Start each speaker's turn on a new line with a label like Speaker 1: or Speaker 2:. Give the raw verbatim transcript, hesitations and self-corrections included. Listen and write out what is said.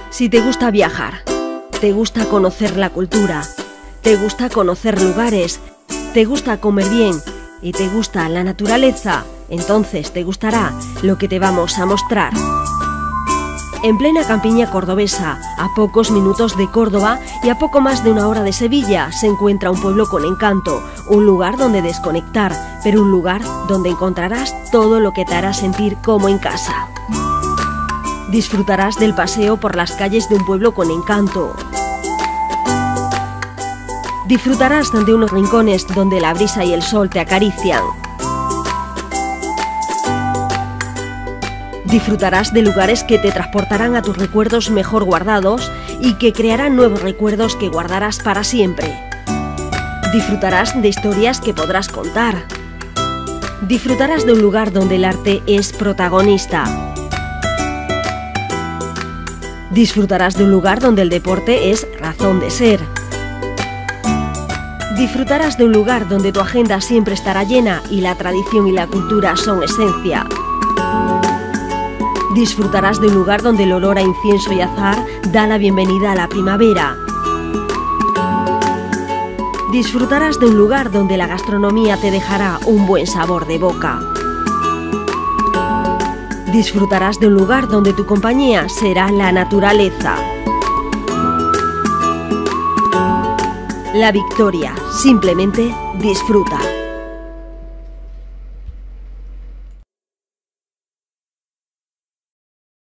Speaker 1: Si te gusta viajar, te gusta conocer la cultura, te gusta conocer lugares, te gusta comer bien y te gusta la naturaleza, entonces te gustará lo que te vamos a mostrar. En plena campiña cordobesa, a pocos minutos de Córdoba y a poco más de una hora de Sevilla, se encuentra un pueblo con encanto, un lugar donde desconectar, pero un lugar donde encontrarás todo lo que te hará sentir como en casa. Disfrutarás del paseo por las calles de un pueblo con encanto. Disfrutarás de unos rincones donde la brisa y el sol te acarician. Disfrutarás de lugares que te transportarán a tus recuerdos mejor guardados y que crearán nuevos recuerdos que guardarás para siempre. Disfrutarás de historias que podrás contar. Disfrutarás de un lugar donde el arte es protagonista. Disfrutarás de un lugar donde el deporte es razón de ser. Disfrutarás de un lugar donde tu agenda siempre estará llena y la tradición y la cultura son esencia. Disfrutarás de un lugar donde el olor a incienso y azahar da la bienvenida a la primavera. Disfrutarás de un lugar donde la gastronomía te dejará un buen sabor de boca. Disfrutarás de un lugar donde tu compañía será la naturaleza. La Victoria, simplemente disfruta.